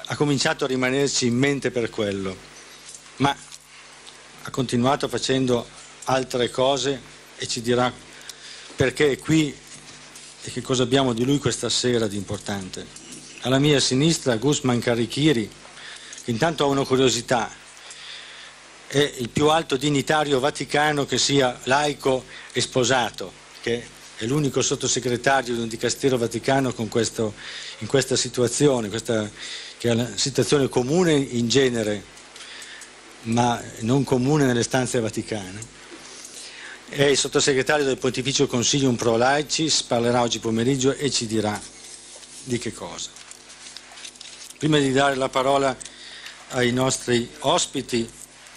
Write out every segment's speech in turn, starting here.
ha cominciato a rimanerci in mente per quello, ma ha continuato facendo altre cose e ci dirà perché è qui e che cosa abbiamo di lui questa sera di importante. Alla mia sinistra Gusman Karichiri, che intanto ha una curiosità: è il più alto dignitario vaticano che sia laico e sposato, che è l'unico sottosegretario di un dicastero vaticano in questa situazione, che è una situazione comune in genere, ma non comune nelle stanze vaticane. È il sottosegretario del Pontificio Consilium Pro Laicis, parlerà oggi pomeriggio e ci dirà di che cosa. Prima di dare la parola ai nostri ospiti,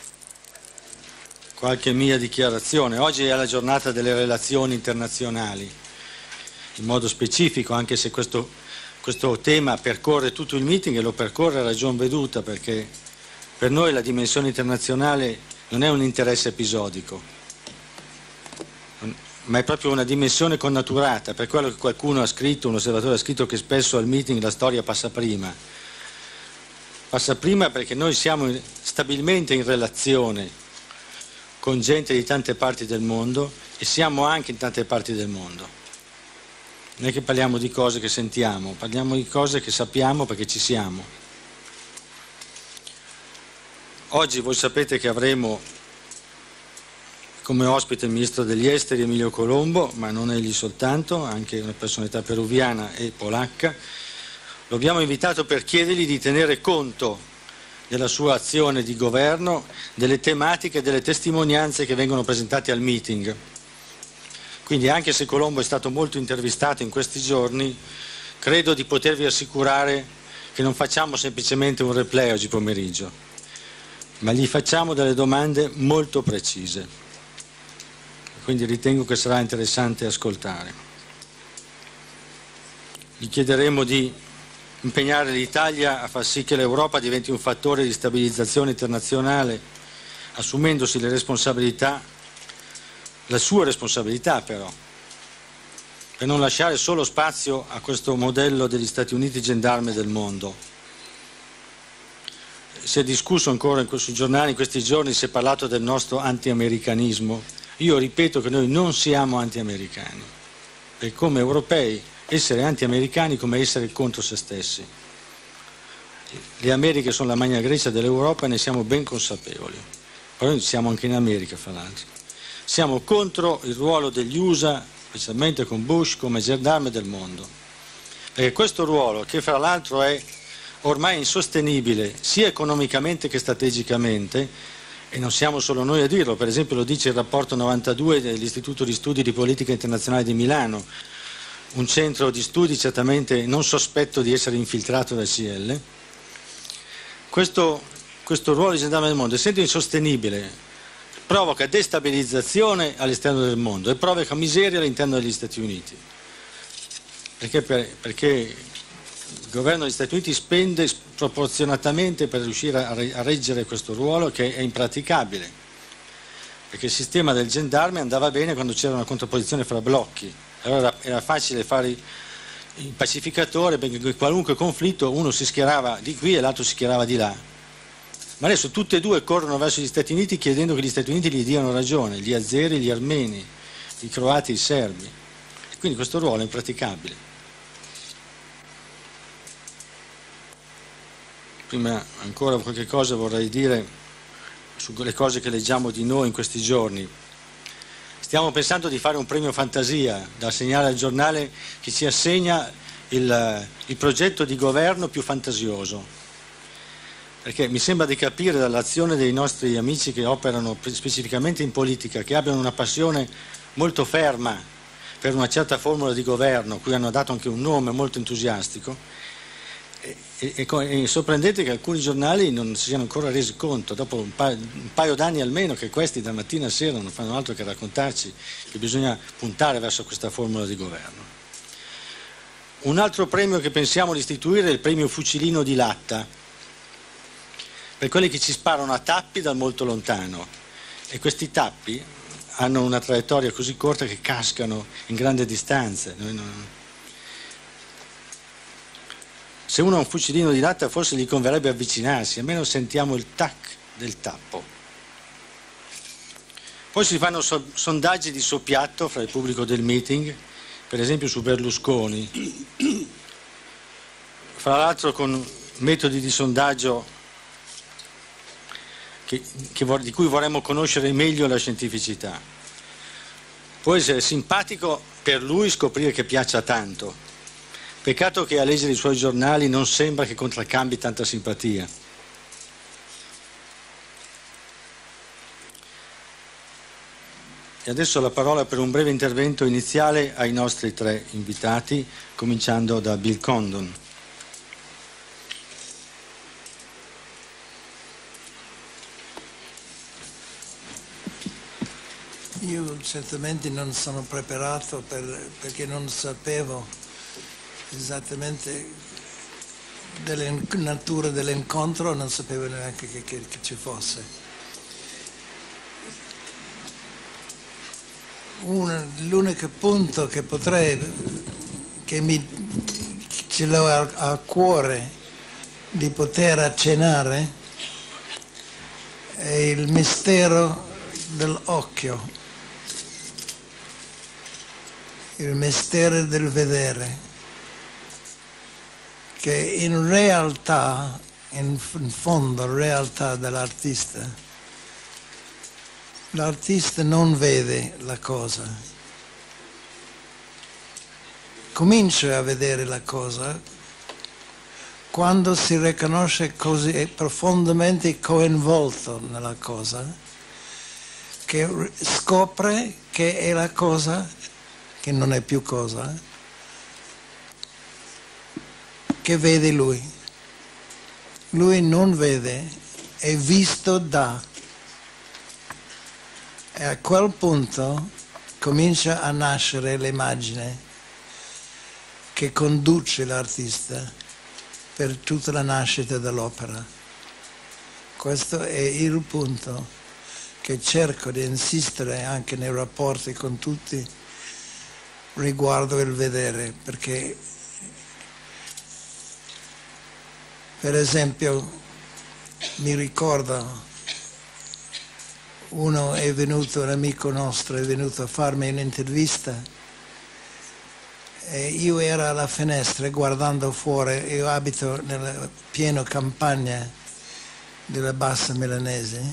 qualche mia dichiarazione. Oggi è la giornata delle relazioni internazionali, in modo specifico, anche se questo tema percorre tutto il meeting e lo percorre a ragion veduta, perché per noi la dimensione internazionale non è un interesse episodico, ma è proprio una dimensione connaturata, per quello che qualcuno ha scritto, un osservatore ha scritto che spesso al meeting la storia passa prima. Passa prima perché noi siamo stabilmente in relazione con gente di tante parti del mondo e siamo anche in tante parti del mondo. Non è che parliamo di cose che sentiamo, parliamo di cose che sappiamo perché ci siamo. Oggi voi sapete che avremo come ospite il ministro degli esteri Emilio Colombo, ma non egli soltanto, anche una personalità peruviana e polacca. Lo abbiamo invitato per chiedergli di tenere conto della sua azione di governo, delle tematiche e delle testimonianze che vengono presentate al meeting. Quindi, anche se Colombo è stato molto intervistato in questi giorni, credo di potervi assicurare che non facciamo semplicemente un replay oggi pomeriggio, ma gli facciamo delle domande molto precise. Quindi ritengo che sarà interessante ascoltare. Gli chiederemo di impegnare l'Italia a far sì che l'Europa diventi un fattore di stabilizzazione internazionale, assumendosi le responsabilità, la sua responsabilità però, per non lasciare solo spazio a questo modello degli Stati Uniti gendarme del mondo. Si è discusso ancora sui giornali in questi giorni, si è parlato del nostro anti-americanismo. Io ripeto che noi non siamo anti-americani, e come europei essere anti-americani come essere contro se stessi. Le Americhe sono la Magna Grecia dell'Europa e ne siamo ben consapevoli. Però noi siamo anche in America, fra l'altro. Siamo contro il ruolo degli USA, specialmente con Bush, come gendarme del mondo. Perché questo ruolo, che fra l'altro è ormai insostenibile sia economicamente che strategicamente, e non siamo solo noi a dirlo, per esempio lo dice il rapporto 92 dell'Istituto di Studi di Politica Internazionale di Milano, un centro di studi certamente non sospetto di essere infiltrato dal CL. Questo ruolo di gendarme del mondo, essendo insostenibile, provoca destabilizzazione all'esterno del mondo e provoca miseria all'interno degli Stati Uniti. Perché il governo degli Stati Uniti spende sproporzionatamente per riuscire a reggere questo ruolo, che è impraticabile, perché il sistema del gendarme andava bene quando c'era una contrapposizione fra blocchi. Allora era facile fare il pacificatore, perché in qualunque conflitto uno si schierava di qui e l'altro si schierava di là. Ma adesso tutte e due corrono verso gli Stati Uniti chiedendo che gli Stati Uniti gli diano ragione, gli azeri, gli armeni, i croati, i serbi. E quindi questo ruolo è impraticabile. Prima ancora qualche cosa vorrei dire sulle cose che leggiamo di noi in questi giorni. Stiamo pensando di fare un premio fantasia da assegnare al giornale che ci assegna il progetto di governo più fantasioso, perché mi sembra di capire dall'azione dei nostri amici che operano specificamente in politica, che abbiano una passione molto ferma per una certa formula di governo, cui hanno dato anche un nome molto entusiastico, e sorprendente che alcuni giornali non si siano ancora resi conto, dopo un paio d'anni almeno, che questi da mattina a sera non fanno altro che raccontarci che bisogna puntare verso questa formula di governo. Un altro premio che pensiamo di istituire è il premio Fucilino di Latta, per quelli che ci sparano a tappi dal molto lontano, e questi tappi hanno una traiettoria così corta che cascano in grandi distanze. Se uno ha un fucilino di latta forse gli converrebbe avvicinarsi, almeno sentiamo il tac del tappo. Poi si fanno sondaggi di soppiatto fra il pubblico del meeting, per esempio su Berlusconi, fra l'altro con metodi di sondaggio di cui vorremmo conoscere meglio la scientificità. Può essere simpatico per lui scoprire che piaccia tanto. Peccato che a leggere i suoi giornali non sembra che contraccambi tanta simpatia. E adesso la parola per un breve intervento iniziale ai nostri tre invitati, cominciando da Bill Condon. Io certamente non sono preparato perché non sapevo esattamente della natura dell'incontro, non sapevo neanche che ci fosse. L'unico punto che ce l'ho a cuore di poter accennare è il mistero dell'occhio, il mistero del vedere, che in realtà, in fondo, la realtà dell'artista, l'artista non vede la cosa, comincia a vedere la cosa quando si riconosce così profondamente coinvolto nella cosa, che scopre che è la cosa, che non è più cosa, che vede lui. Lui non vede, è visto da. E a quel punto comincia a nascere l'immagine che conduce l'artista per tutta la nascita dell'opera. Questo è il punto che cerco di insistere anche nei rapporti con tutti riguardo il vedere, perché per esempio mi ricordo un amico nostro è venuto a farmi un'intervista e io ero alla finestra guardando fuori, io abito nella piena campagna della Bassa Milanese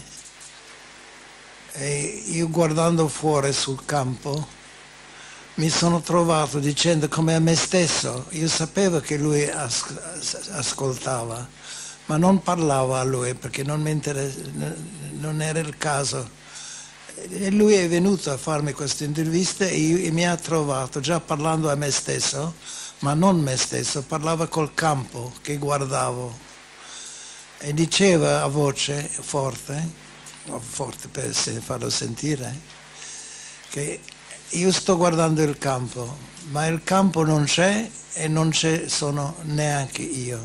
e io guardando fuori sul campo mi sono trovato dicendo come a me stesso, io sapevo che lui ascoltava, ma non parlavo a lui perché non era il caso. E lui è venuto a farmi questa intervista e mi ha trovato già parlando a me stesso, ma non me stesso, parlava col campo che guardavo e diceva a voce forte per farlo sentire, che io sto guardando il campo, ma il campo non c'è e non ci sono neanche io.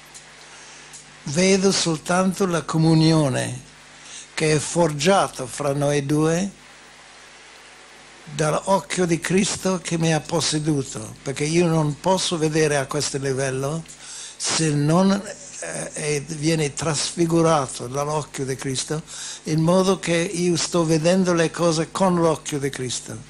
Vedo soltanto la comunione che è forgiata fra noi due dall'occhio di Cristo che mi ha posseduto, perché io non posso vedere a questo livello se non viene trasfigurato dall'occhio di Cristo, in modo che io sto vedendo le cose con l'occhio di Cristo.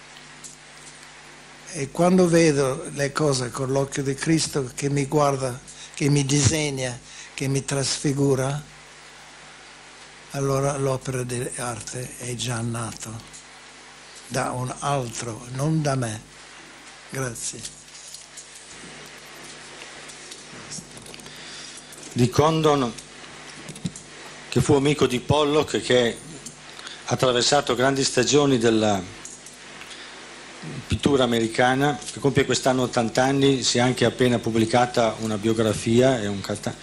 E quando vedo le cose con l'occhio di Cristo che mi guarda, che mi disegna, che mi trasfigura, allora l'opera di arte è già nata da un altro, non da me. Grazie. Di Condon, che fu amico di Pollock, che ha attraversato grandi stagioni della pittura americana, che compie quest'anno 80 anni, si è anche appena pubblicata una biografia e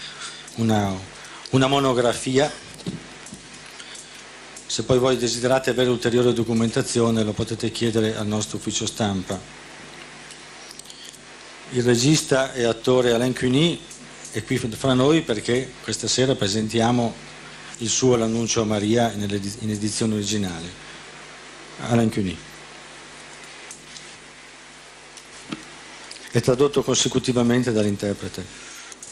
una monografia. Se poi voi desiderate avere ulteriore documentazione lo potete chiedere al nostro ufficio stampa. Il regista e attore Alain Cuny è qui fra noi perché questa sera presentiamo il suo L'annuncio a Maria in edizione originale. Alain Cuny. È tradotto consecutivamente dall'interprete.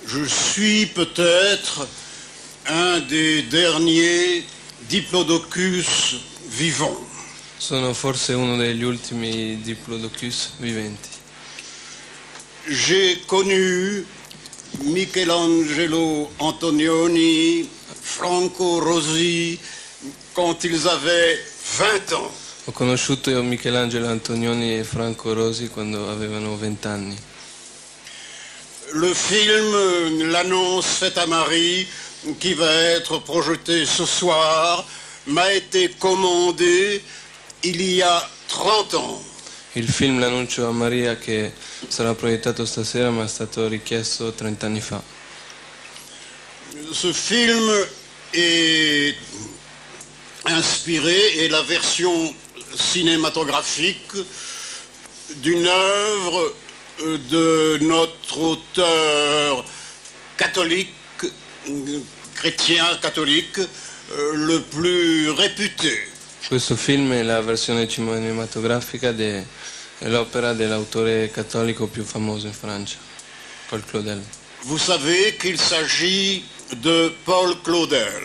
Je suis peut-être un des derniers diplodocus vivants. Sono forse uno degli ultimi diplodocus viventi. J'ai connu Michelangelo Antonioni, Franco Rosi quand ils avaient 20 ans. Ho conosciuto Michelangelo Antonioni e Franco Rosi quando avevano 20 anni. Le film L'annonce faite à Marie, qui va être projeté ce soir, m'a été commandé il y a 30 ans. Il film L'annuncio a Maria, che sarà proiettato stasera, mi è stato richiesto 30 anni fa. Ce film est inspiré, est la version cinématographique d'une œuvre de notre auteur catholique, chrétien catholique, le plus réputé. Questo film è la versione cinematografica dell'opera dell'autore cattolico più famoso in Francia, Paul Claudel. Vous savez qu'il s'agit de Paul Claudel.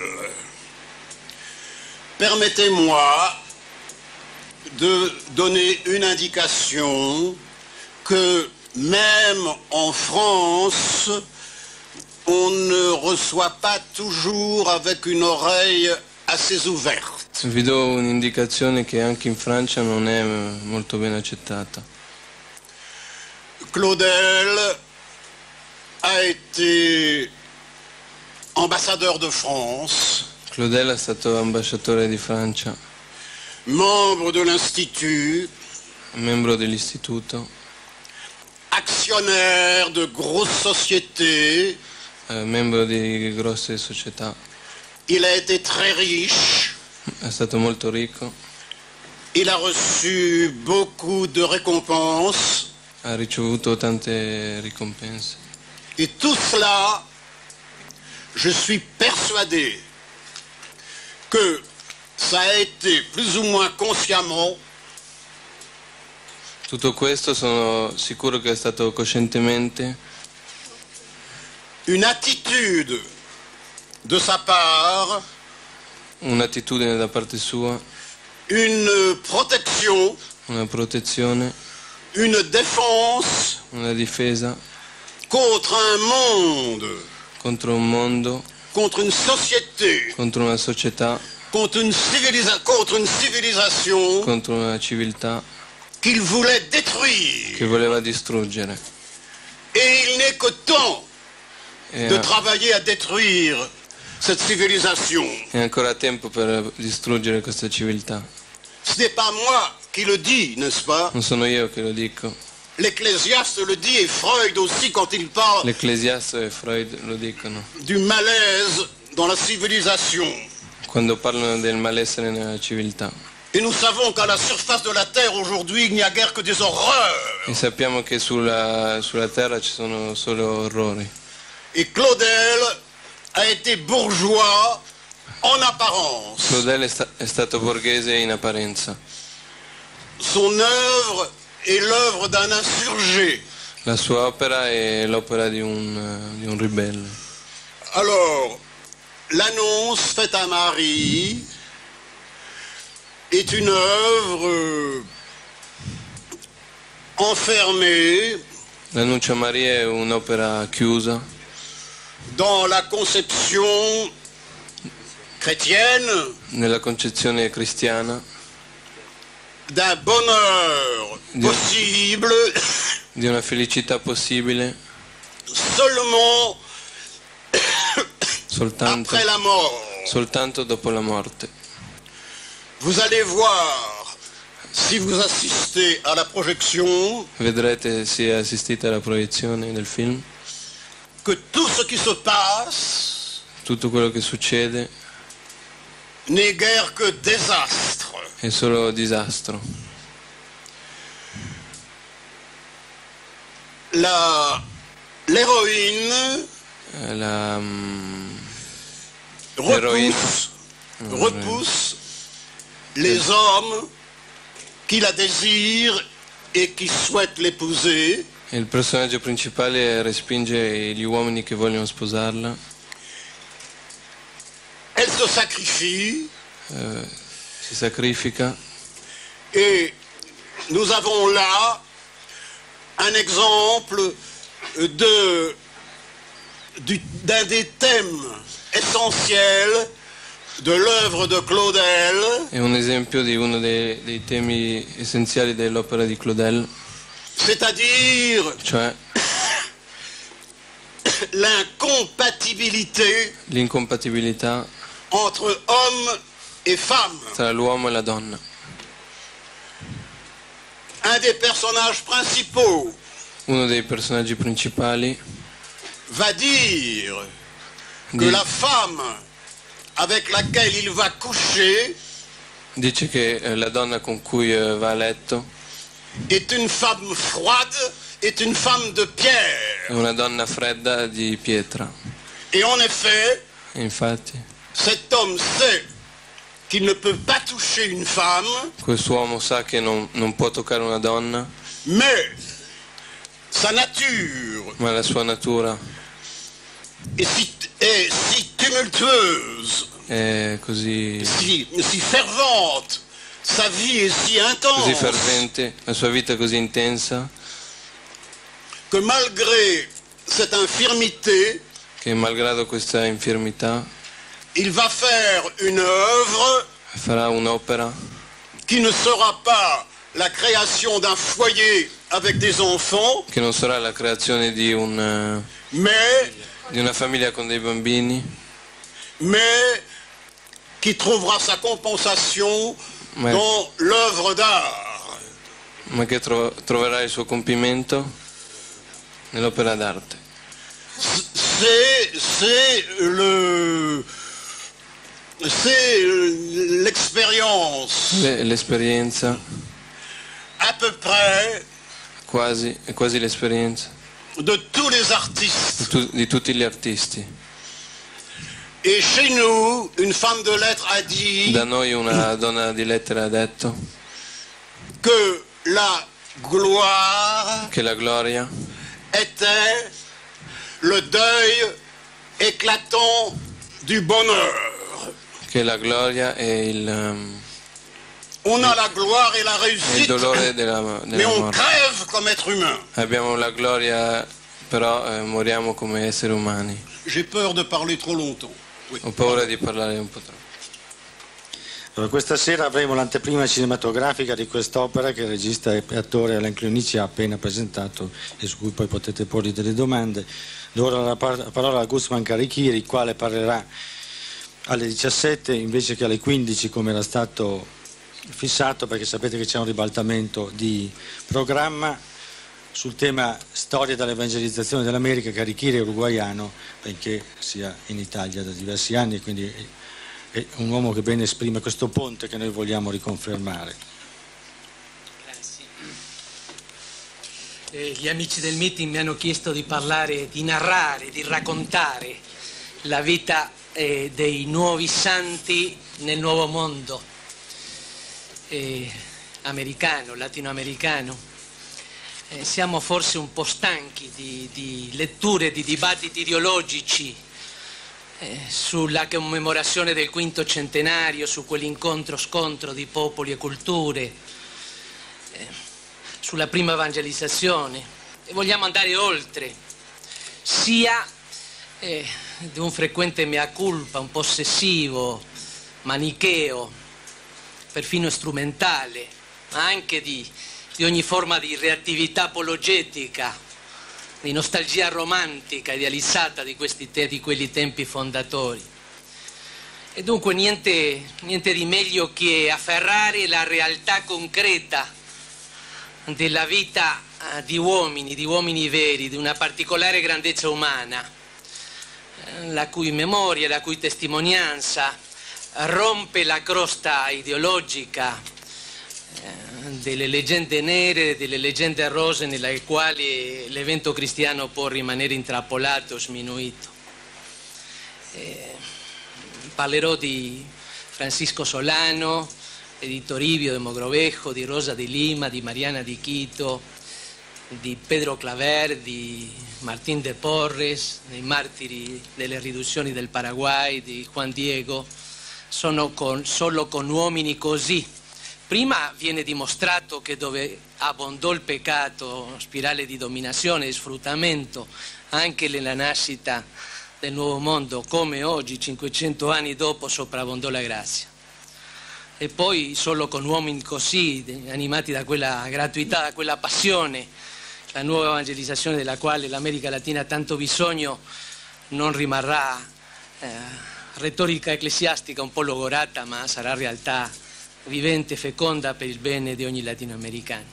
Permettez-moi de donner une indication que même en France, on ne reçoit pas toujours avec une oreille assez ouverte. Vi do un'indicazione che anche in Francia non è molto ben accettata. Claudel a été ambassadeur de France, Claudel è stato ambasciatore di Francia, membre de l'Institut, membro dell'istituto, actionnaire de grosses sociétés. membro di grosse società. Il a été très riche. È stato molto ricco, Il a reçu beaucoup de récompenses. ha ricevuto tante ricompense. Et tout cela, je suis persuadé que ça a été plus ou moins consciemment Tutto questo sono sicuro che è stato coscientemente une attitude de sa part, un'attitudine da parte sua, une protection, una protezione, une défense una difesa contre un monde, contro un mondo, contre une société, contro una società, contre une civilisation contro una civiltà qu'il voulait détruire. che voleva distruggere. Et il n'est que temps E de travailler à détruire cette civilisation. è ancora tempo per distruggere questa civiltà. Ce n'est pas moi qui le dis, n'est-ce pas? Non sono io che lo dico, L'Ecclésiaste le dit et Freud aussi quand il parle l'Ecclesiaste e Freud lo dicono, du malaise dans la civilisation. quando parlano del malessere nella civiltà. Et nous savons qu'à la surface de la Terre aujourd'hui, il n'y a guère que des horreurs. E sappiamo che sulla terra ci sono solo orrori. Et Claudel a été bourgeois en apparence. Claudel è stato borghese in apparenza. Son œuvre est l'œuvre d'un insurgé. La sua opera è l'opera di un ribelle. Alors, l'annonce faite à Marie est une œuvre enfermée L'Annuncio a Maria è un'opera chiusa dans la conception chrétienne nella concezione cristiana d'un bonheur possible di una felicità possibile seulement soltanto, après la mort. soltanto dopo la morte. Vous allez voir, si vous assistez à la projection, Vedrete, se assistite alla proiezione del film, que tout ce qui se passe tutto quello che succede n'est guère que désastre. è solo disastro. L'héroïne La repousse les hommes qui la désirent et qui souhaitent l'épouser. Il personaggio principale respinge gli uomini che vogliono sposarla. Elle se sacrifie. Si sacrifica. Et nous avons là un exemple d'un des thèmes essentiels de l'œuvre de Claudel. È un esempio di uno dei temi essenziali dell'opera di Claudel. C'est-à-dire Cioè l'incompatibilità entre homme et femme. Tra l'uomo e la donna. Un des personnages principaux Uno dei personaggi principali va dire que la femme avec laquelle il va coucher dice che la donna con cui va a letto est une femme froide, est une femme de pierre. è una donna fredda di pietra. Et en effet, E infatti cet homme sait qu'il ne peut pas toucher une femme, quest'uomo sa che non può toccare una donna, mais sa nature ma la sua natura est si tumultueuse, è così si fervente, sa vie est si così intense, fervente, la sua vita è così intensa, que malgré cette infirmité, che malgrado questa infermità il va faire une œuvre farà un'opera qui ne sera pas la création d'un foyer avec des enfants, che non sarà la creazione di una famiglia con dei bambini, mais qui trouvera sa compensation dans l'œuvre d'art. ma che troverà il suo compimento nell'opera d'arte. C'est l'expérience L'esperienza, à peu près è quasi l'esperienza de tous les artistes. di tutti gli artisti. Et chez nous, une femme de lettres a dit Da noi una donna di lettere ha detto que la gloire che la gloria était le deuil éclatant du bonheur. che la gloria è il On a la gloire et la réussite, dolore della mais on morte. crève comme être humain. Abbiamo la gloria, però moriamo come esseri umani. J'ai peur de parler trop longtemps. Oui. Ho paura di parlare un po' troppo. Allora, questa sera avremo l'anteprima cinematografica di quest'opera che il regista e attore Alain Clonici ha appena presentato e su cui poi potete porre delle domande. Do ora la parola a Guzman Carichiri, il quale parlerà alle 17 invece che alle 15 come era stato fissato, perché sapete che c'è un ribaltamento di programma sul tema storia dell'evangelizzazione dell'America. Carichiri è uruguaiano, benché sia in Italia da diversi anni, quindi è un uomo che bene esprime questo ponte che noi vogliamo riconfermare. Grazie. Gli amici del meeting mi hanno chiesto di parlare, di narrare, di raccontare la vita dei nuovi santi nel nuovo mondo americano, latinoamericano. Siamo forse un po' stanchi di letture, di dibattiti ideologici sulla commemorazione del quinto centenario, su quell'incontro-scontro di popoli e culture, sulla prima evangelizzazione, e vogliamo andare oltre, sia di un frequente mea culpa, un po' ossessivo, manicheo, perfino strumentale, ma anche di ogni forma di reattività apologetica, di nostalgia romantica, idealizzata di quelli tempi fondatori. E dunque niente di meglio che afferrare la realtà concreta della vita di uomini veri, di una particolare grandezza umana, la cui memoria, la cui testimonianza rompe la crosta ideologica delle leggende nere, delle leggende rose nelle quali l'evento cristiano può rimanere intrappolato, sminuito. Parlerò di Francisco Solano, di Toribio de Mogrovejo, di Rosa di Lima, di Mariana di Quito, di Pedro Claver, di Martín de Porres, dei martiri delle riduzioni del Paraguay, di Juan Diego. Solo con uomini così. Prima viene dimostrato che dove abbondò il peccato, spirale di dominazione e sfruttamento, anche nella nascita del nuovo mondo, come oggi, 500 anni dopo, sopravvondò la grazia. E poi solo con uomini così, animati da quella gratuità, da quella passione, la nuova evangelizzazione della quale l'America Latina ha tanto bisogno, non rimarrà retorica ecclesiastica un po' logorata, ma sarà realtà vivente e feconda per il bene di ogni latinoamericano.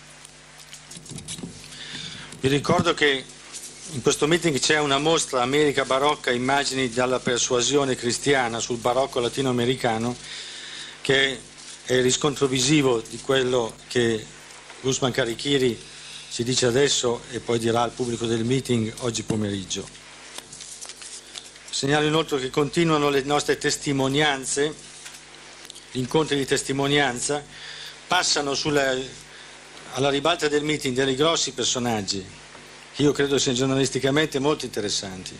Vi ricordo che in questo meeting c'è una mostra America Barocca, immagini dalla persuasione cristiana sul barocco latinoamericano, che è il riscontro visivo di quello che Guzman Carichiri ci dice adesso e poi dirà al pubblico del meeting oggi pomeriggio. Segnalo inoltre che continuano le nostre testimonianze, gli incontri di testimonianza, passano alla ribalta del meeting dei grossi personaggi, che io credo siano giornalisticamente molto interessanti.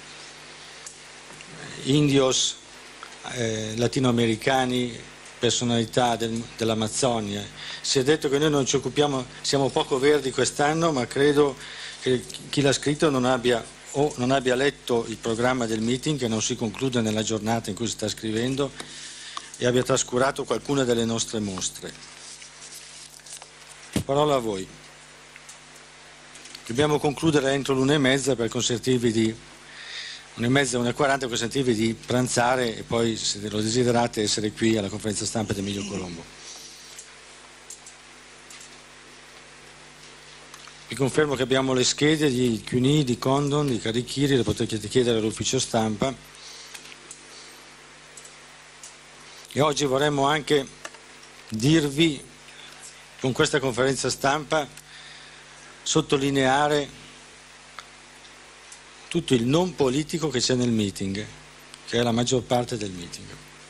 Indios, latinoamericani, personalità dell'Amazzonia. Si è detto che noi non ci occupiamo, siamo poco verdi quest'anno, ma credo che chi l'ha scritto non abbia letto il programma del meeting, che non si conclude nella giornata in cui si sta scrivendo, e abbia trascurato qualcuna delle nostre mostre. Parola a voi. Dobbiamo concludere entro l'1:30 per consentirvi di 1:30, 1:40, per consentirvi di pranzare e poi, se lo desiderate, essere qui alla conferenza stampa di Emilio Colombo. Vi confermo che abbiamo le schede di CUNY, di Condon, di Carichiri, le potete chiedere all'ufficio stampa. E oggi vorremmo anche dirvi, con questa conferenza stampa, sottolineare tutto il non politico che c'è nel meeting, che è la maggior parte del meeting.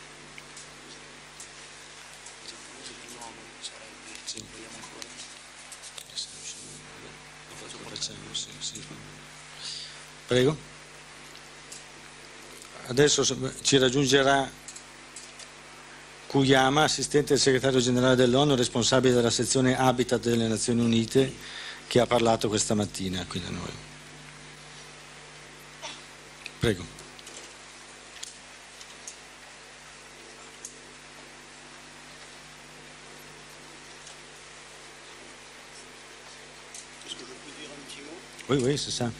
Prego. Adesso ci raggiungerà Kuyama, assistente del segretario generale dell'ONU, responsabile della sezione Habitat delle Nazioni Unite, che ha parlato questa mattina qui da noi. Prego. Oui, c'est ça.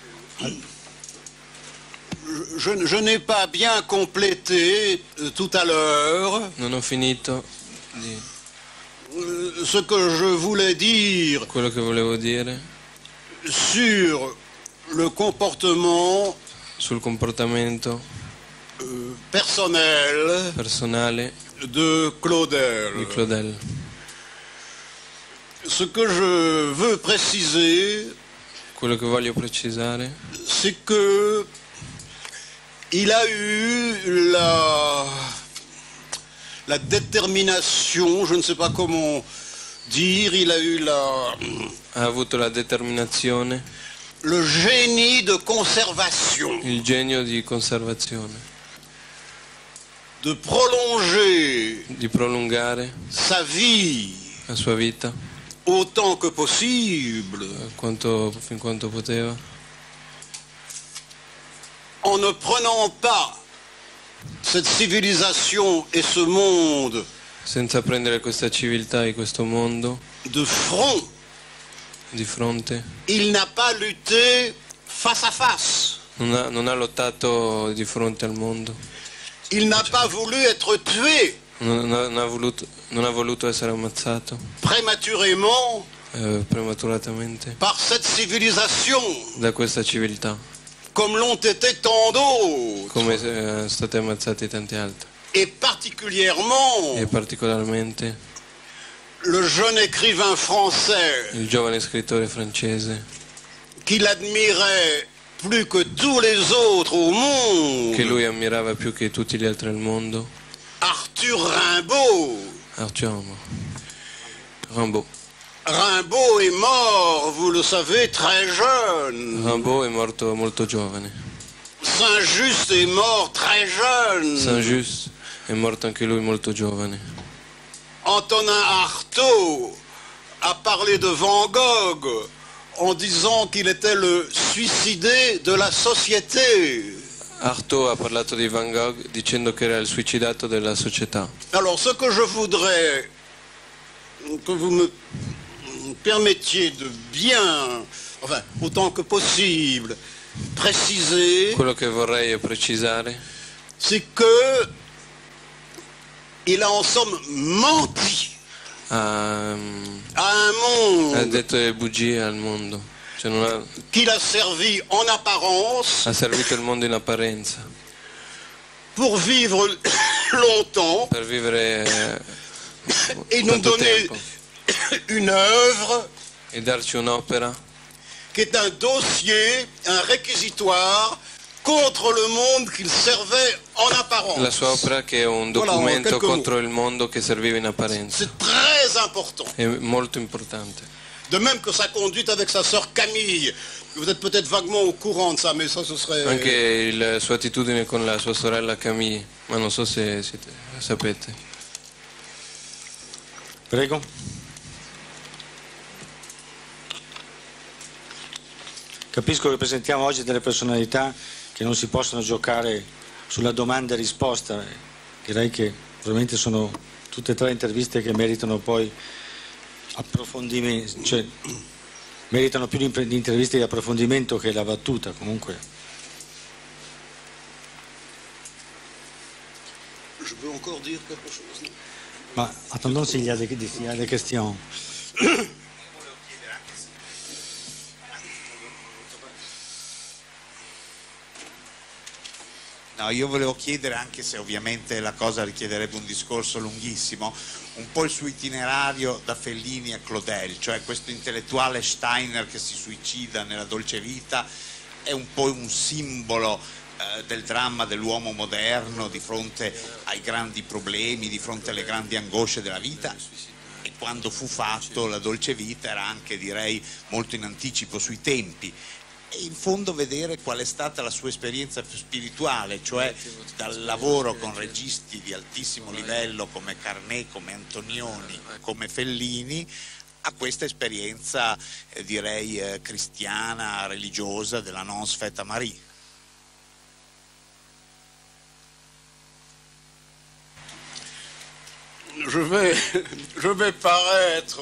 Je n'ai pas bien complété tout à l'heure Non ho finito di ce que je voulais dire quello che volevo dire sur le comportement sul comportamento personale di de Claudel. Ce que je veux préciser, quello che voglio precisare, c'est que il a eu la détermination, je ne sais pas comment dire, il a eu ha avuto la determinazione, le génie de conservation, il genio di conservazione, de prolonger di prolungare sa vie la sua vita autant que possible, fin quanto poteva, en ne prenant pas cette civilisation et ce monde senza prendere questa civiltà e questo mondo de front. di fronte. Il n'a pas lutté face à face. Non ha lottato di fronte al mondo. Il n'a pas voulu être tué Non ha voluto essere ammazzato prématurément prematuratamente par cette civilisation, da questa civiltà, comme l'ont été tant d'autres, come sono stati ammazzati tanti altri. et particulièrement E particolarmente le jeune écrivain français il giovane scrittore francese qu'il admirait plus que tous les autres au monde, che lui ammirava più che tutti gli altri al mondo, Arthur Rimbaud. Arthur Rimbaud. Rimbaud est mort, vous le savez, très jeune. Rimbaud è morto molto giovane. Saint-Just est mort très jeune. Saint-Just è morto anche lui molto giovane. Antonin Artaud a parlé de Van Gogh en disant qu'il était le suicidé de la société. Artaud ha parlato di Van Gogh dicendo che era il suicidato della società. Alors, ce que je voudrais que vous me permettiez de bien, enfin, autant que possible, préciser, Quello che vorrei precisare c'est que il a en somme menti ha à un monde detto le bugie al mondo, cioè non qu'il a servi en apparence ha servito il mondo in apparenza pour vivre longtemps per vivere et nous tanto donner tempo une œuvre e darci un'opera qui est un dossier, un réquisitoire contre le monde qu'il servait en apparence. la sua opera che è un Voilà, documento quelques contro il mondo che serviva in apparenza. C'est très important. È molto importante. De même que sa conduite avec sa sœur Camille. Vous êtes peut-être vaguement au courant de ça, mais ça ce serait... Anche la sua attitudine con la sua sorella Camille, ma non so se sapete. Prego. Capisco che presentiamo oggi delle personalità che non si possono giocare sulla domanda e risposta. Direi che probabilmente sono tutte e tre interviste che meritano poi approfondimento, cioè meritano più di interviste di approfondimento che la battuta comunque. Je peux encore dire quelque chose? Ma attendons s'il y a des questions. No, io volevo chiedere, anche se ovviamente la cosa richiederebbe un discorso lunghissimo, un po' il suo itinerario da Fellini a Claudel, cioè questo intellettuale Steiner che si suicida nella Dolce Vita è un po' un simbolo del dramma dell'uomo moderno di fronte ai grandi problemi, di fronte alle grandi angosce della vita, e quando fu fatto la Dolce Vita era anche, direi, molto in anticipo sui tempi. E in fondo vedere qual è stata la sua esperienza più spirituale, cioè dal lavoro con registi di altissimo livello come Carné, come Antonioni, come Fellini, a questa esperienza direi cristiana, religiosa della Nonce Faite à Marie. Je vais paraître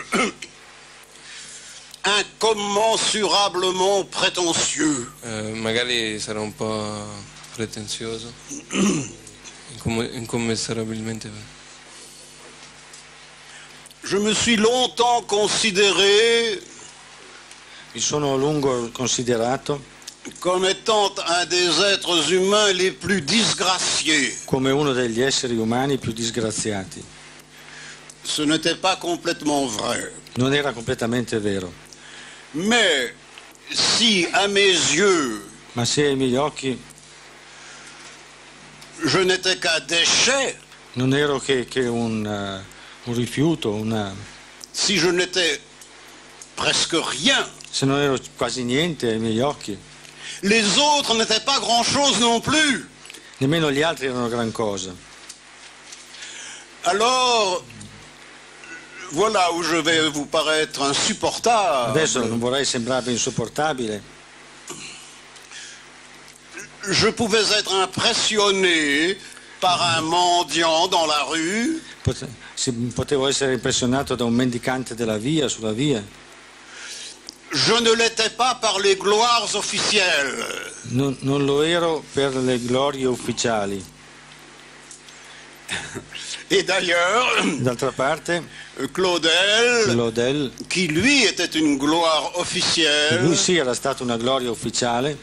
incommensurablement prétentieux. Magari sarà un po' pretenzioso, incommensurabilmente. Je me suis longtemps considéré, Mi sono a lungo considerato comme étant un des êtres humains les plus disgraciés. come uno degli esseri umani più disgraziati. Ce n'était pas complètement vrai. Non era completamente vero, Mais si à mes yeux, ma se ai miei occhi je n'étais qu'un déchet, non ero che un rifiuto, si je n'étais presque rien, se non ero quasi niente ai miei occhi, les autres n'étaient pas grand-chose non plus. nemmeno gli altri erano gran cosa. Alors, voilà où je vais vous paraître insupportable. Adesso non vorrei sembrarvi insopportabile. Je pouvais être impressionné par un mendiant dans la rue. Potevo essere impressionato da un mendicante della via, sulla via. Je ne l'étais pas par les gloires officielles. Non lo ero per le glorie ufficiali. Et d'ailleurs, D'altra parte, Claudel, qui lui était une gloire officielle, lui sì era stata una gloria ufficiale,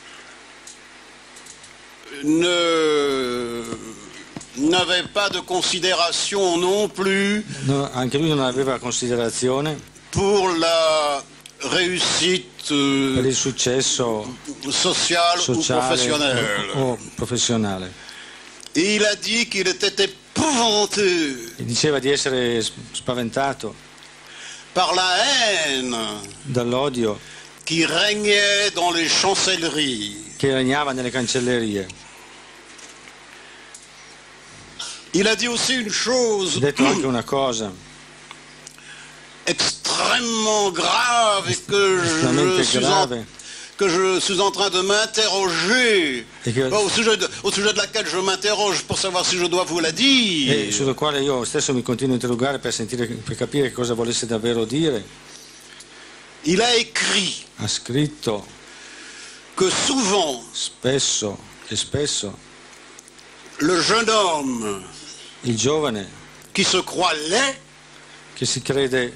n'avait pas de considération non plus no, anche lui non aveva considerazione pour la réussite per il successo sociale ou professionnelle. o professionale. Et il a dit qu'il était épouvanté E diceva di essere spaventato par la haine dall'odio qui régnait dans les chancelleries. che regnava nelle cancellerie. Il a dit aussi une Ha chose detto anche una cosa extrêmement grave et que estremamente grave je suis en train de m'interroger, e, che, au sujet de laquelle je m'interroge pour savoir si je dois vous la dire. e sulla quale io stesso mi continuo a interrogare per capire che cosa volesse davvero dire. Il a écrit Ha scritto que souvent spesso le jeune homme il giovane qui se croit laid che si crede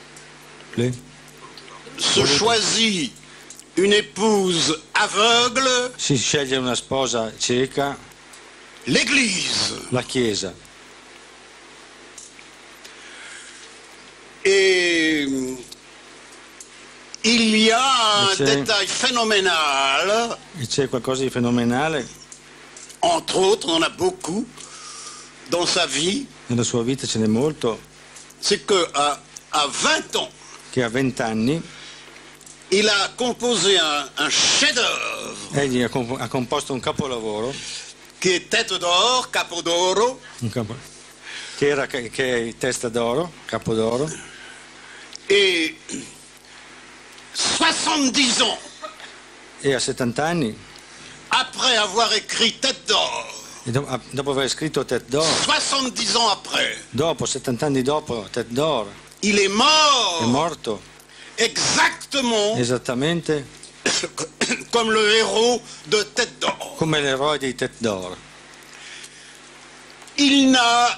se choisit une épouse aveugle, si sceglie una sposa cieca, l'Église. la Chiesa. Et il y a un c'è- détail phénoménal, E c'è qualcosa di fenomenale entre autres, on en a beaucoup dans sa vie, nella sua vita, ce n'è molto, c'est qu'à 20 ans, che a 20 anni il a composé un chef-d'œuvre egli ha composto un capolavoro qui est Tête d'or, Capo d'oro, che è Testa d'oro, Capo d'oro, et 70 ans e a 70 anni, après avoir écrit Tête d'or, e dopo aver scritto Tête d'or, 70 ans après, dopo 70 anni dopo Tête d'or, il est è mort morto exactement esattamente comme le héros de Tête d'or. come l'eroe di Tête d'or. Il n'a...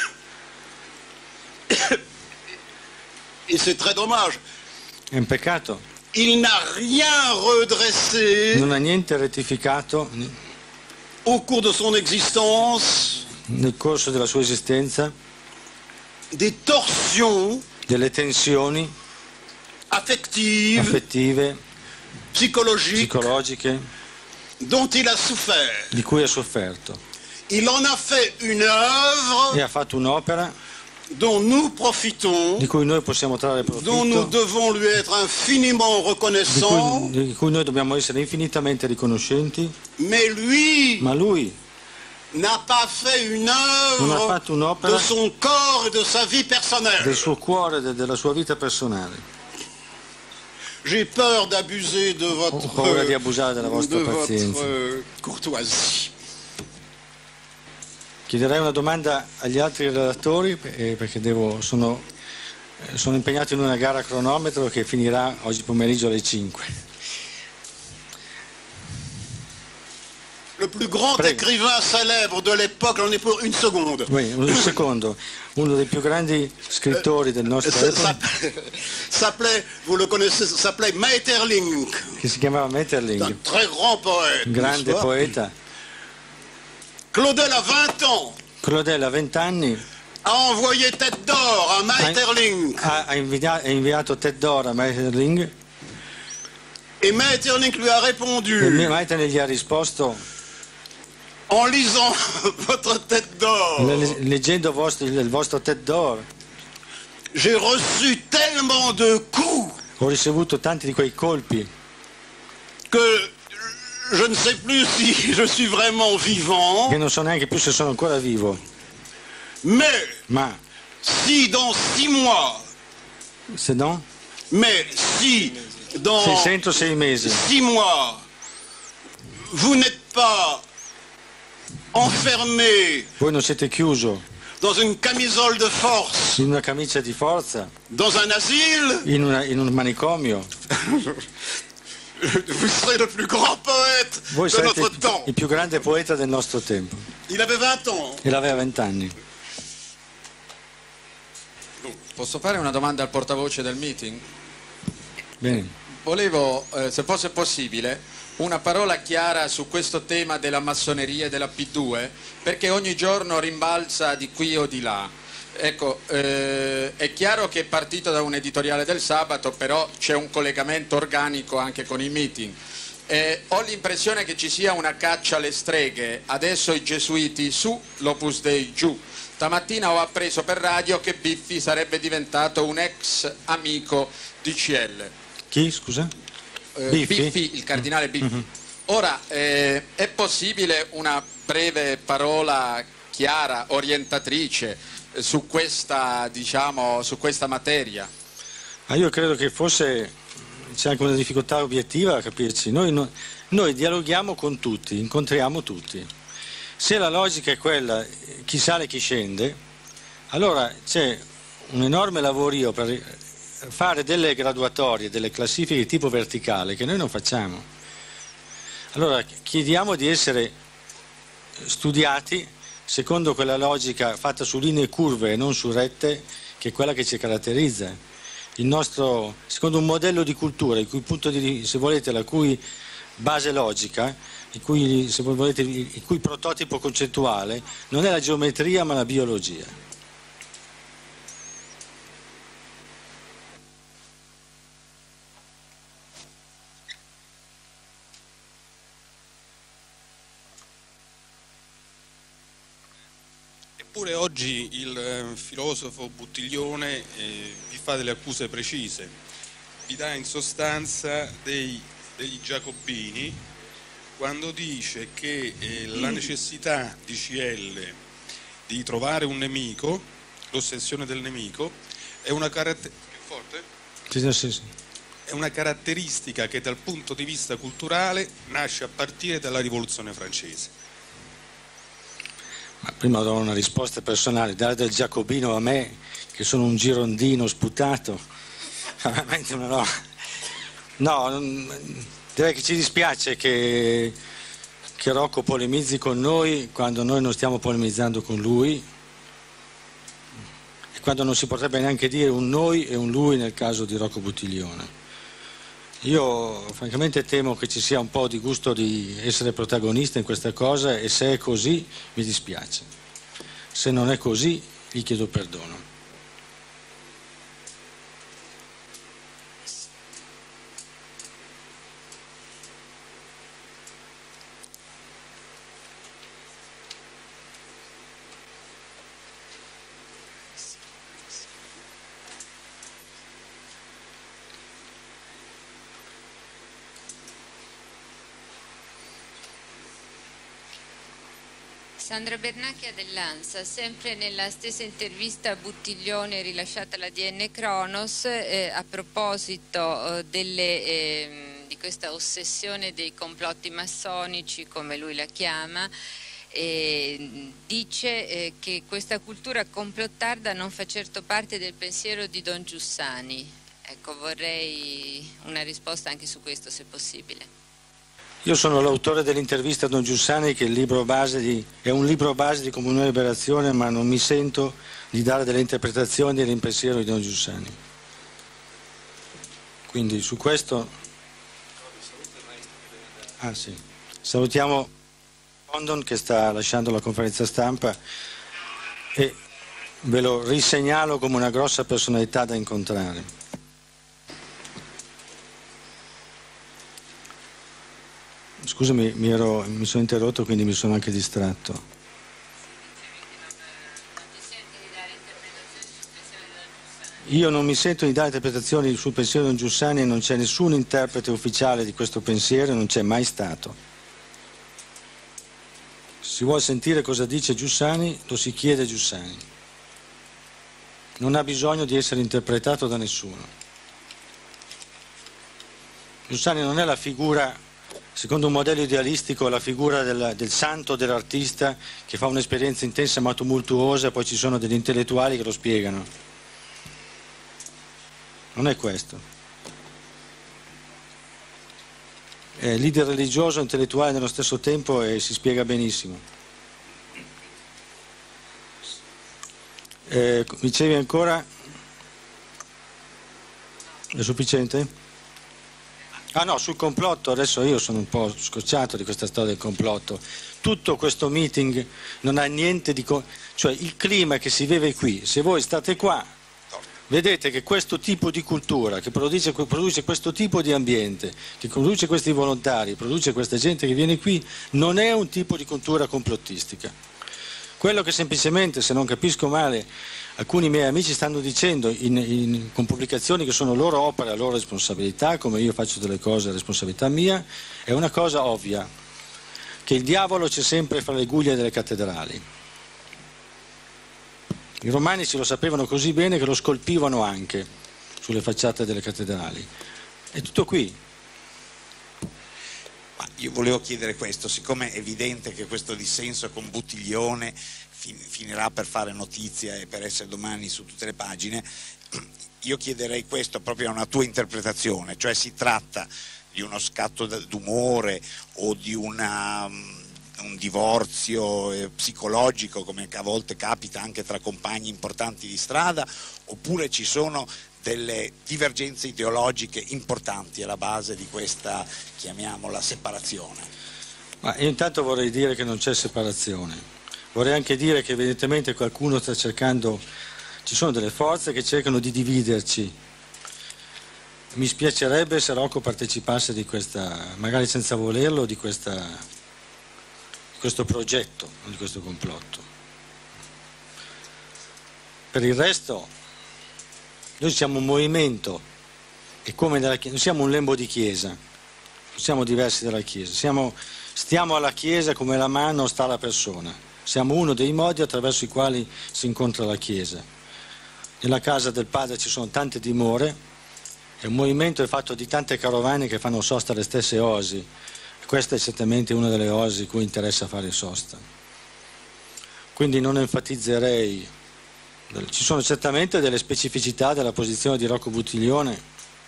Et c'est très dommage, È un peccato, il n'a rien redressé non ha niente rettificato au cours de son existence, nel corso della sua esistenza, des torsions delle tensioni affectives, affettive, psychologiques, psicologiche, dont il a souffert. di cui ha sofferto. Il en a fait une œuvre E ha fatto un'opera dont nous profitons, di cui noi possiamo trarre dont nous profitto, devons lui être infiniment reconnaissants, di cui noi dobbiamo essere infinitamente riconoscenti, mais lui ma lui n'a pas fait une non ha œuvre fatto un'opera de son corps et de sa vie personnelle. del suo cuore e della sua vita personale. J'ai peur d'abuser de votre, Ho paura di abusare della vostra de votre pazienza. courtoisie. Chiederei una domanda agli altri relatori perché sono impegnato in una gara a cronometro che finirà oggi pomeriggio alle 5. Le plus grand Prego. écrivain célèbre de l'époque, j'en ai pour une seconde. Un secondo, uno dei più grandi scrittori del nostro epoca, S'appelait, vous le connaissez, s'appelait Maeterlinck, che si chiamava Maeterlinck, un très grand poète. un grande n'est-ce pas? poeta. Claudel a 20 ans, Claudel a 20 anni a envoyé Tête d'or à Maeterlinck. ha inviato Tête d'or a Maeterlinck Et Maeterlinck lui a e répondu, Maeterlinck gli ha risposto en lisant votre Tête d'or, leggendo il vostro Tête d'or j'ai reçu tellement de coups ho ricevuto tanti di quei colpi que je ne sais plus si je suis vraiment vivant, che non so neanche più se sono ancora vivo, mais ma si dans 6 mois, se no, mais si dans se entro 6 mesi 6 mois, vous n'êtes pas enfermé voi non siete chiuso dans une camisole de force, in una camicia di forza, dans un asile, in un manicomio, vous serez le plus grand poète voi de sarete notre temps. il più grande poeta del nostro tempo. Il avait 20 ans. E l'aveva 20 anni. Posso fare una domanda al portavoce del meeting? Bene. Volevo, se fosse possibile, una parola chiara su questo tema della massoneria e della P2, perché ogni giorno rimbalza di qui o di là. Ecco, è chiaro che è partito da un editoriale del sabato, però c'è un collegamento organico anche con i meeting. Ho l'impressione che ci sia una caccia alle streghe, adesso i gesuiti su, l'Opus Dei giù. Stamattina ho appreso per radio che Biffi sarebbe diventato un ex amico di CL. Chi, scusa? Biffi, il cardinale Biffi. Ora, è possibile una breve parola chiara, orientatrice su questa, diciamo, su questa materia? Ma io credo che forse c'è anche una difficoltà obiettiva a capirci. Noi dialoghiamo con tutti, incontriamo tutti. Se la logica è quella, chi sale chi scende, allora c'è un enorme lavorio per fare delle graduatorie, delle classifiche di tipo verticale che noi non facciamo. Allora chiediamo di essere studiati secondo quella logica fatta su linee curve e non su rette, che è quella che ci caratterizza. Il nostro, secondo un modello di cultura, il cui punto di, se volete, la cui base logica, il cui, se volete, il cui prototipo concettuale non è la geometria ma la biologia. Eppure oggi il filosofo Buttiglione vi fa delle accuse precise, vi dà in sostanza degli giacobini quando dice che la necessità di CL di trovare un nemico, l'ossessione del nemico, è una è una caratteristica che dal punto di vista culturale nasce a partire dalla Rivoluzione francese. Ma prima do una risposta personale, dare del giacobino a me, che sono un girondino sputato, veramente una roba. No, direi che ci dispiace che Rocco polemizzi con noi quando noi non stiamo polemizzando con lui, e quando non si potrebbe neanche dire un noi e un lui nel caso di Rocco Buttiglione. Io francamente temo che ci sia un po' di gusto di essere protagonista in questa cosa, e se è così mi dispiace. Se non è così gli chiedo perdono. Sandra Bernacchia dell'Ansa, sempre nella stessa intervista a Buttiglione rilasciata alla DN Cronos, a proposito di questa ossessione dei complotti massonici, come lui la chiama, dice che questa cultura complottarda non fa certo parte del pensiero di Don Giussani. Ecco, vorrei una risposta anche su questo, se possibile. Io sono l'autore dell'intervista a Don Giussani, che è un libro base di Comunione e Liberazione, ma non mi sento di dare delle interpretazioni del pensiero di Don Giussani. Quindi su questo... Ah sì. Salutiamo London che sta lasciando la conferenza stampa e ve lo risegnalo come una grossa personalità da incontrare. Scusami, mi sono interrotto, quindi mi sono anche distratto. Io non mi sento di dare interpretazioni sul pensiero di Don Giussani, e non c'è nessun interprete ufficiale di questo pensiero, non c'è mai stato. Se si vuole sentire cosa dice Giussani, lo si chiede a Giussani. Non ha bisogno di essere interpretato da nessuno. Giussani non è la figura, secondo un modello idealistico, la figura del santo, dell'artista che fa un'esperienza intensa ma tumultuosa, poi ci sono degli intellettuali che lo spiegano. Non è questo. È leader religioso, intellettuale nello stesso tempo, e si spiega benissimo. Dicevi ancora? È sufficiente? Ah no, sul complotto, adesso io sono un po' scocciato di questa storia del complotto. Tutto questo meeting non ha niente di... cioè il clima che si vive qui, se voi state qua, vedete che questo tipo di cultura, che produce questo tipo di ambiente, che produce questi volontari, produce questa gente che viene qui, non è un tipo di cultura complottistica. Quello che semplicemente, se non capisco male, alcuni miei amici stanno dicendo con pubblicazioni che sono loro opere, loro responsabilità, come io faccio delle cose, responsabilità mia, è una cosa ovvia, che il diavolo c'è sempre fra le guglie delle cattedrali. I romanici lo sapevano così bene che lo scolpivano anche sulle facciate delle cattedrali. È tutto qui. Ma io volevo chiedere questo, siccome è evidente che questo dissenso con Buttiglione finirà per fare notizia e per essere domani su tutte le pagine, io chiederei questo proprio a una tua interpretazione, cioè si tratta di uno scatto d'umore o di un divorzio psicologico, come a volte capita anche tra compagni importanti di strada, oppure ci sono delle divergenze ideologiche importanti alla base di questa, chiamiamola, separazione? Ma io intanto vorrei dire che non c'è separazione. Vorrei anche dire che evidentemente qualcuno sta cercando, ci sono delle forze che cercano di dividerci. Mi spiacerebbe se Rocco partecipasse di questa, magari senza volerlo, di questo progetto, di questo complotto. Per il resto, noi siamo un movimento, e come nella Chiesa, siamo un lembo di Chiesa, non siamo diversi dalla Chiesa, stiamo alla Chiesa come la mano sta alla persona. Siamo uno dei modi attraverso i quali si incontra la Chiesa. Nella casa del Padre ci sono tante dimore, e un movimento è fatto di tante carovane che fanno sosta alle stesse oasi. Questa è certamente una delle oasi cui interessa fare sosta. Quindi non enfatizzerei. Ci sono certamente delle specificità della posizione di Rocco Buttiglione.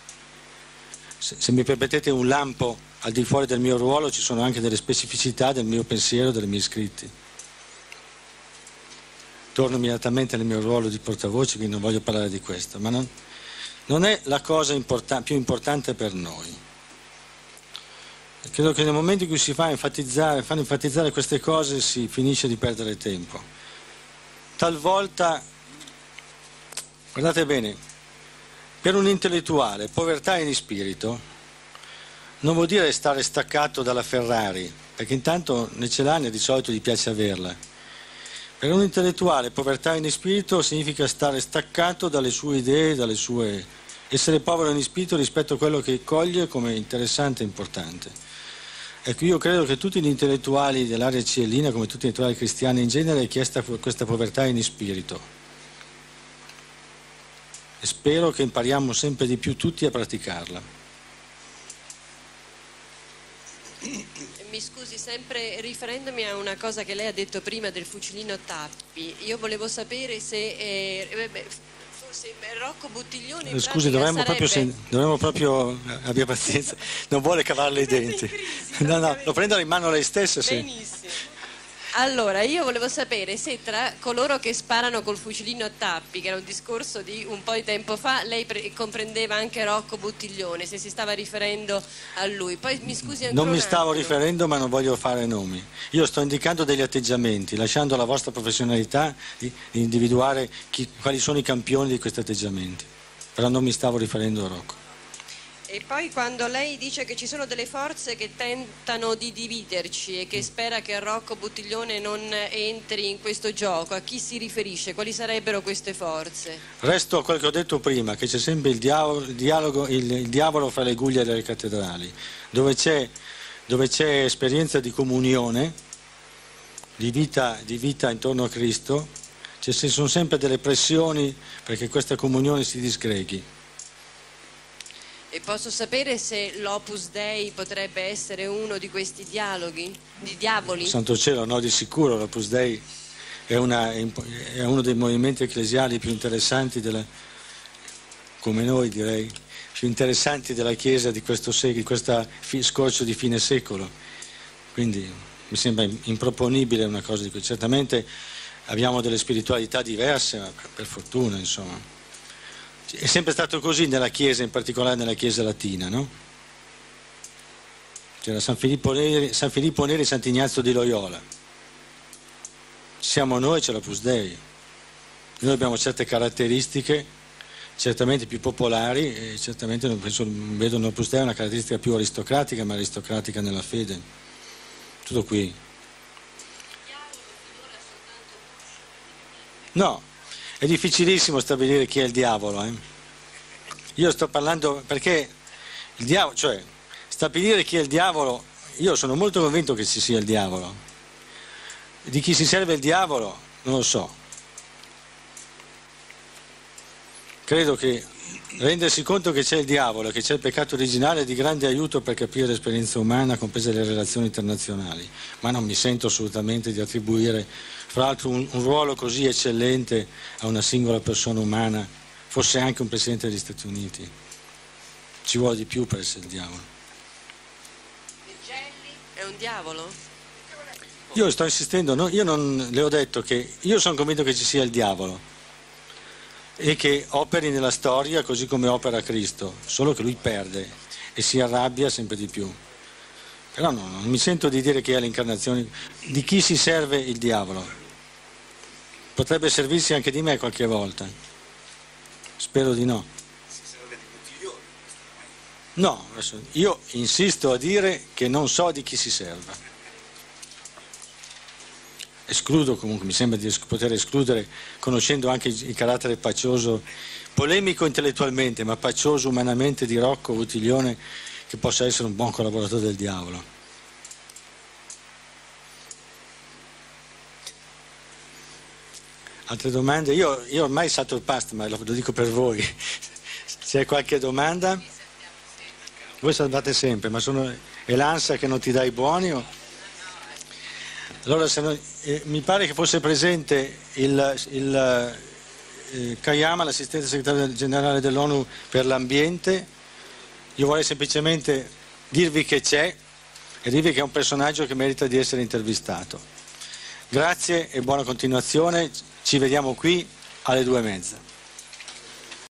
Se mi permettete un lampo al di fuori del mio ruolo, ci sono anche delle specificità del mio pensiero, dei miei scritti. Torno immediatamente nel mio ruolo di portavoce, quindi non voglio parlare di questo, ma non è la cosa più importante per noi. Credo che nel momento in cui si fanno enfatizzare queste cose si finisce di perdere tempo. Talvolta, guardate bene, per un intellettuale povertà in spirito non vuol dire stare staccato dalla Ferrari, perché intanto ne ce l'ha e di solito gli piace averla. Per un intellettuale povertà in spirito significa stare staccato dalle sue idee, essere povero in spirito rispetto a quello che coglie come interessante e importante. Ecco, io credo che tutti gli intellettuali dell'area cielina, come tutti gli intellettuali cristiani in genere, è chiesta questa povertà in spirito. E spero che impariamo sempre di più tutti a praticarla. Mi scusi, sempre riferendomi a una cosa che lei ha detto prima del fucilino Tappi, io volevo sapere se forse Rocco Buttiglione scusi, dovremmo proprio abbia pazienza, non vuole cavarle i denti. No, lo prenda in mano lei stessa. Benissimo. Allora, io volevo sapere se tra coloro che sparano col fucilino a tappi, che era un discorso di un po' di tempo fa, lei comprendeva anche Rocco Buttiglione, se si stava riferendo a lui. Poi mi scusi ancora. Non mi stavo riferendo, ma non voglio fare nomi. Io sto indicando degli atteggiamenti, lasciando alla vostra professionalità di individuare quali sono i campioni di questi atteggiamenti. Però non mi stavo riferendo a Rocco. E poi quando lei dice che ci sono delle forze che tentano di dividerci e che spera che Rocco Buttiglione non entri in questo gioco, a chi si riferisce? Quali sarebbero queste forze? Resto a quello che ho detto prima, che c'è sempre il diavolo fra le guglie delle cattedrali, dove c'è esperienza di comunione, di vita intorno a Cristo, ci sono sempre delle pressioni perché questa comunione si disgreghi. E posso sapere se l'Opus Dei potrebbe essere uno di questi dialoghi, di diavoli? Santo cielo, no, di sicuro. L'Opus Dei è uno dei movimenti ecclesiali più interessanti, come noi direi, più interessanti della Chiesa di questo secolo, di questo scorcio di fine secolo. Quindi mi sembra improponibile una cosa di cui certamente abbiamo delle spiritualità diverse, ma per fortuna, insomma. È sempre stato così nella Chiesa, in particolare nella Chiesa latina, no? C'era San Filippo Neri e Sant'Ignazio di Loyola. Siamo noi, c'è l'Opus Dei. Noi abbiamo certe caratteristiche, certamente più popolari, e certamente vedo l'Opus Dei una caratteristica più aristocratica, ma aristocratica nella fede. Tutto qui. No, è difficilissimo stabilire chi è il diavolo. Io sto parlando perché il diavolo, cioè stabilire chi è il diavolo, io sono molto convinto che ci sia il diavolo. Di chi si serve il diavolo non lo so. Credo che rendersi conto che c'è il diavolo e che c'è il peccato originale è di grande aiuto per capire l'esperienza umana, comprese le relazioni internazionali, ma non mi sento assolutamente di attribuire, fra l'altro, un ruolo così eccellente a una singola persona umana, fosse anche un Presidente degli Stati Uniti. Ci vuole di più per essere il diavolo. È un diavolo? Io sto insistendo, no, io non le ho detto che io sono convinto che ci sia il diavolo e che operi nella storia così come opera Cristo, solo che lui perde e si arrabbia sempre di più. Però no, non mi sento di dire che è l'incarnazione. Di chi si serve il diavolo? Potrebbe servirsi anche di me qualche volta. Spero di no. Si serve di Buttiglione? No, io insisto a dire che non so di chi si serva. Escludo comunque, mi sembra di poter escludere, conoscendo anche il carattere paccioso, polemico intellettualmente, ma paccioso umanamente di Rocco Buttiglione, che possa essere un buon collaboratore del diavolo. Altre domande? Io ormai salto il pasto, ma lo dico per voi. C'è qualche domanda? Voi salvate sempre, ma è l'ansia che non ti dà i buoni? Allora, mi pare che fosse presente il Kayama, l'assistente segretario generale dell'ONU per l'ambiente. Io vorrei semplicemente dirvi che c'è e dirvi che è un personaggio che merita di essere intervistato. Grazie e buona continuazione, ci vediamo qui alle 2:30.